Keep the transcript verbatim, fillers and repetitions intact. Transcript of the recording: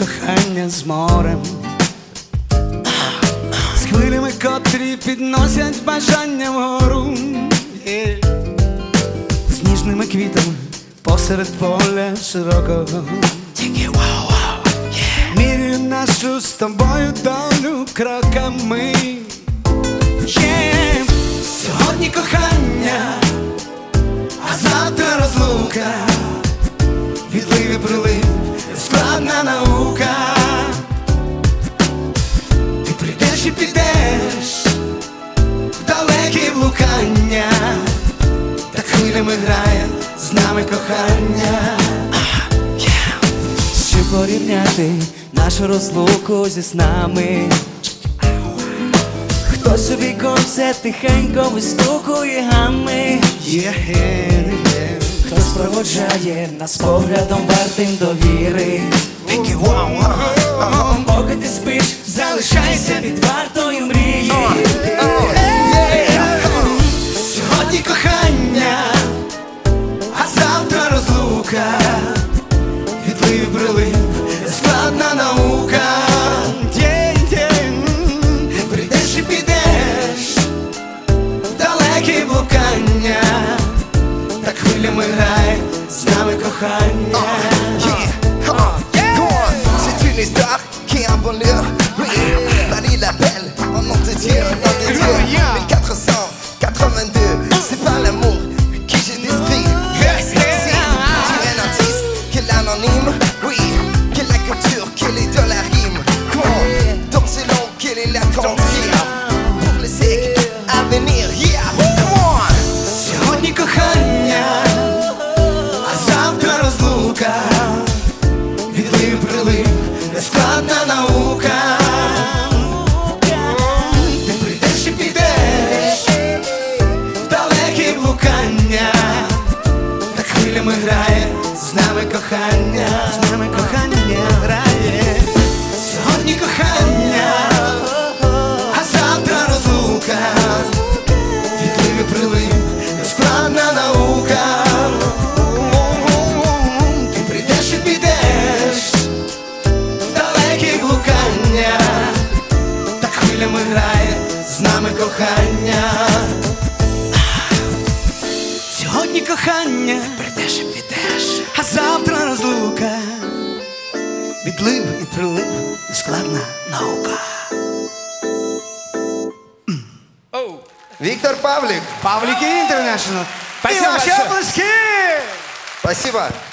кохання з морем, з хвилями, котрі підносять бажання вгору, yeah. З ніжними квітами посеред поля широкого. Тільки вау-вау, yeah. Міряю нашу з тобою долю кроками, yeah. Сьогодні кохання, а завтра розлука, відлив і прилив, складна наука. Ти прийдеш і підеш в далекі блукання, так хвилями грає з нами кохання. Щоб порівняти нашу розлуку зі снами, хтось у віконце тихенько вистукує гами, yeah, yeah. Хтось проводжає нас поглядом вартим довіри. Поки ти спиш, залишайся під вартою мрії. Сьогодні кохання, а завтра розлука, відлив і прилив, складна наука. Прийдеш і підеш в далекі блукання, так хвилями грає з нами кохання. C'est une histoire qui est en banlieue, oui. Paris l'appelle, on monte de Dieu, on de Dieu. mille quatre cent quatre-vingt-deux, c'est pas l'amour qui j'ai décrit. Si tu es un artiste, quel anonyme, oui. Quelle la culture, quelle est de la rime. Donc c'est long, quelle est la consigne pour les siècles à venir, yeah. Сьогодні кохання, а завтра розлука, відлив і прилив, нескладна наука. Ти прийдеш і підеш в далекі блукання, так хвилями грає з нами кохання, з нами кохання грає. Сьогодні кохання, а завтра розлука, відлив і прилив, нескладна наука. Ти прийдеш і підеш в далекі блукання, так хвилями грає з нами кохання. Сьогодні кохання, прийдеш і підеш, а завтра розлука, відлив і прилив, нескладна наука. Виктор Павлик. Павліки ІНТЕРНЕШНЛ. Спасибо І ваші большое. оплески! Спасибо.